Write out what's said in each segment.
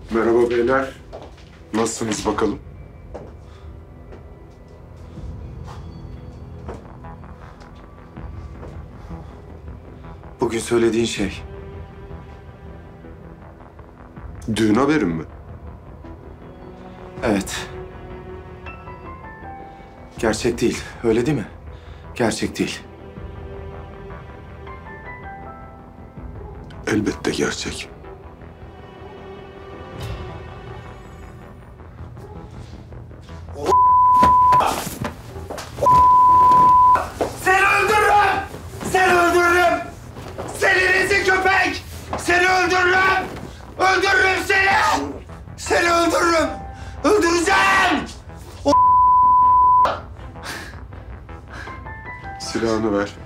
Merhaba beyler. Nasılsınız bakalım? Bugün söylediğin şey. Düğün haberim mi? Evet. Gerçek değil. Öyle değil mi? Gerçek değil. Elbette gerçek. Seni öldürürüm! Seni öldürürüm! Seni rezil köpek! Seni öldürürüm! Öldürürüm seni! Seni öldürürüm! Öldüreceğim! Silahını ver.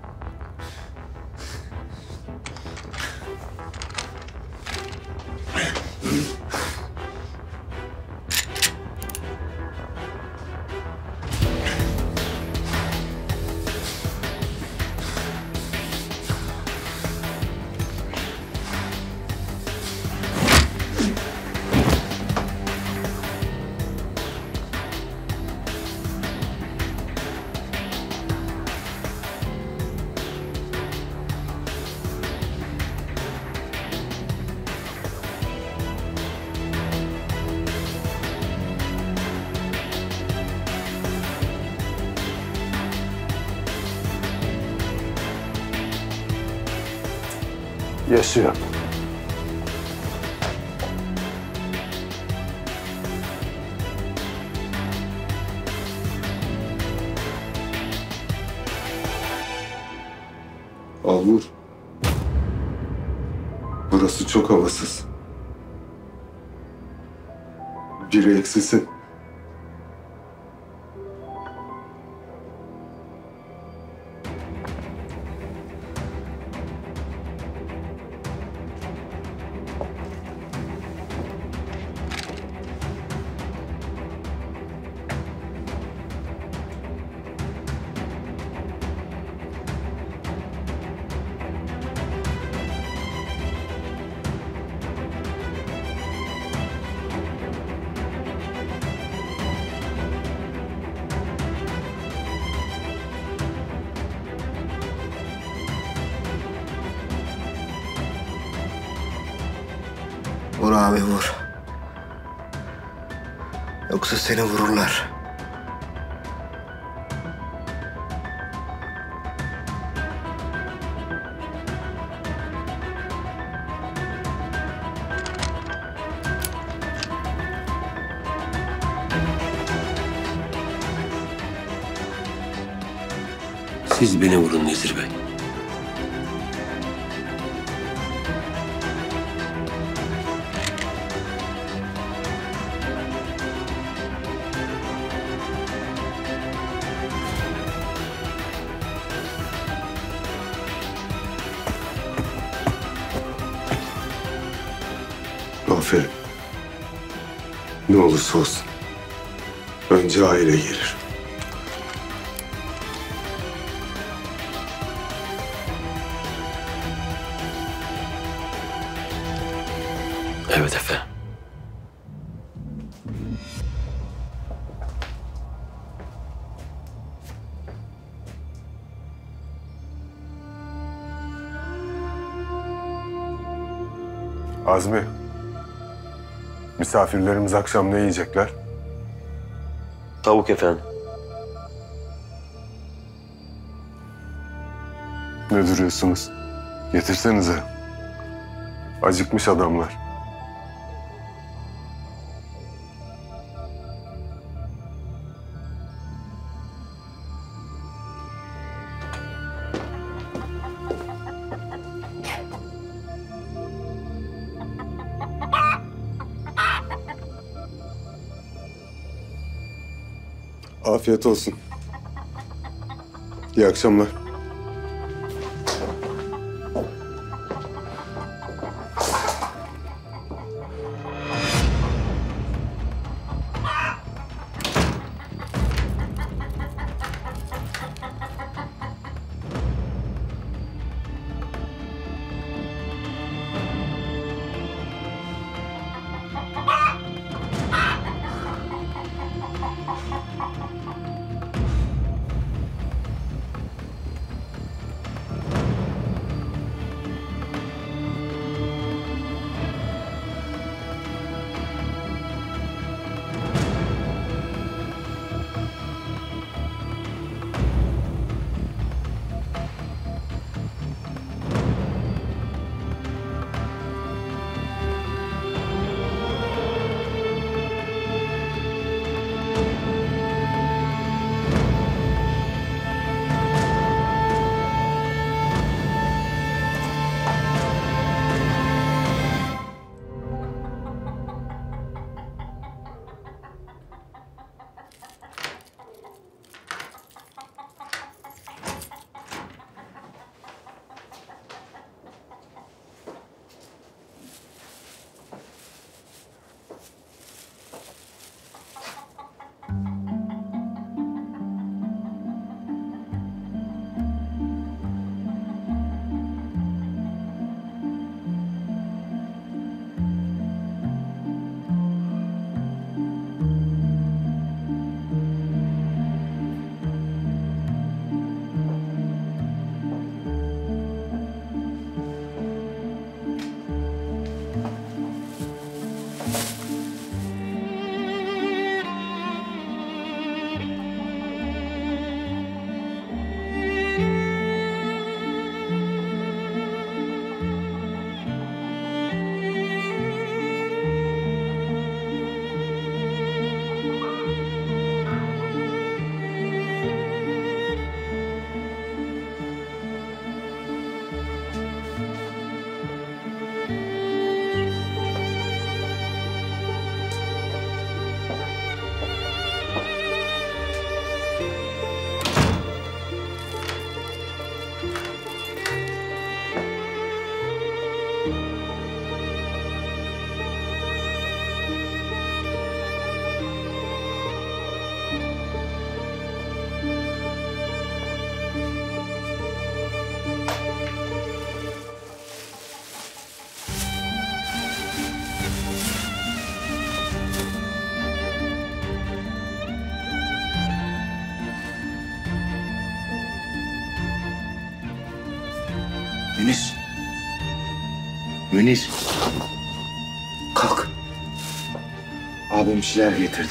Yaşıyor. Al vur. Burası çok havasız. Biri eksisin. Vur abi vur. Yoksa seni vururlar. Siz beni vurun Nezir Bey. Aferin. Ne olursa olsun. Önce aile gelir. Evet efendim. Azmi. Misafirlerimiz akşam ne yiyecekler? Tavuk efendim. Ne duruyorsunuz? Getirsenize. Acıkmış adamlar. Afiyet olsun. İyi akşamlar. Müniz. Müniz. Kalk. Abim bir şeyler getirdi.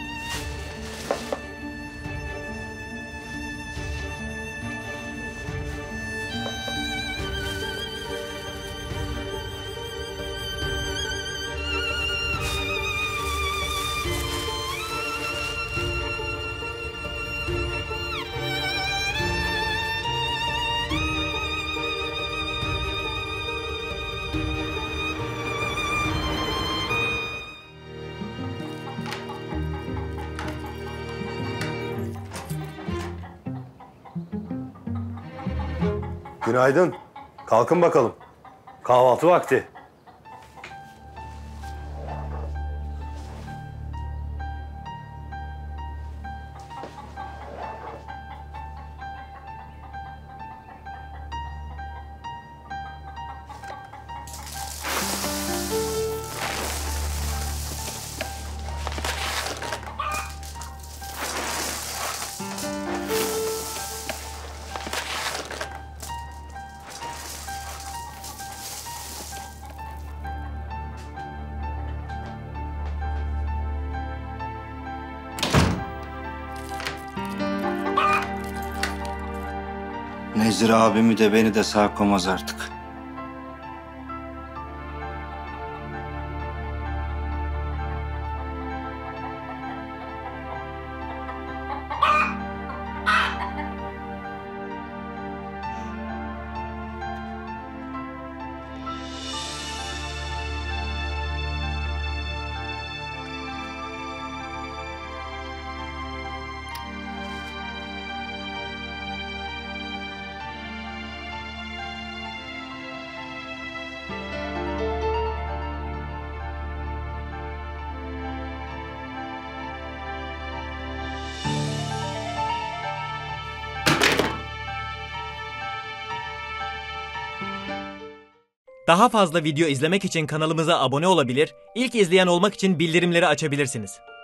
Günaydın. Kalkın bakalım. Kahvaltı vakti. Nezir abimi de beni de sağ koymaz artık. Daha fazla video izlemek için kanalımıza abone olabilir, ilk izleyen olmak için bildirimleri açabilirsiniz.